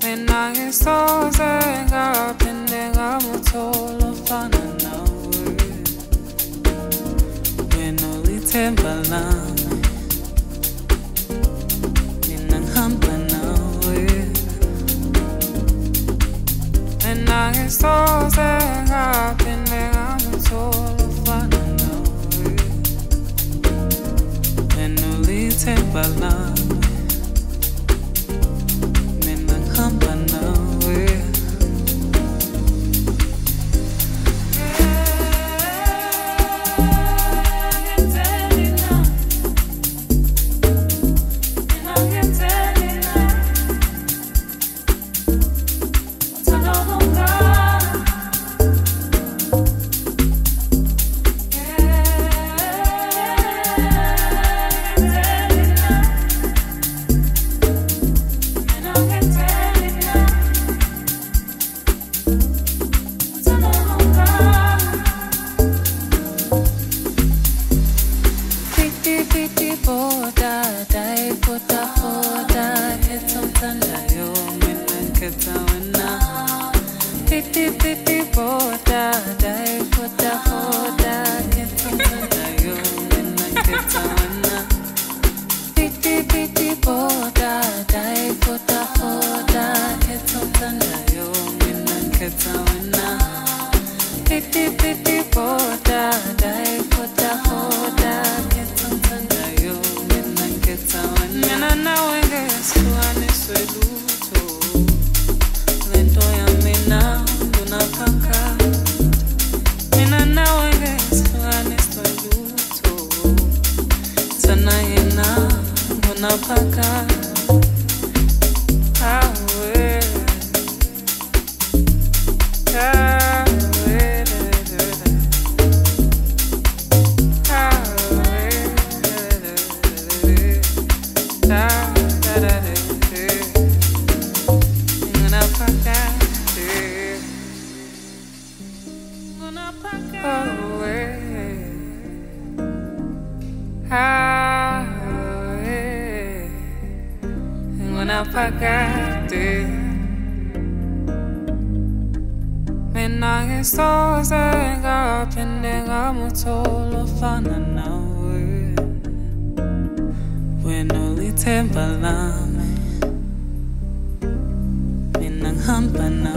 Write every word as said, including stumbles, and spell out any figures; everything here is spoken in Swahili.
Mina ngisoze ngaphinde ngamuthola ofana nawe. Wena ulithemba lami, mina ngihamba nawe. Mina ngisoze ngaphinde ngamuthola ofana nawe. Wena ulithemba lami, mina ngihamba nawe. Kheth'omthandayo, mina ngikhetha wena. Piti piti boda, dai boda boda. Kheth'omthandayo, mina ngikhetha wena. Piti piti boda, dai boda boda. Kheth'omthandayo, mina ngikhetha wena. Piti piti boda, dai boda boda. Kheth'omthandayo, mina ngikhetha wena. Mina nawe ngesihlukaniswe lutho. Lento yamina ngunapaka. Mina nawe ngesihlukaniswe lutho. Sana yena ngunapaka. Awe Awe Ngapakade mina ngisoze ngaphinde ngamuthola ofana nawe. Wena ulithemba lami, mina ngihamba nawe.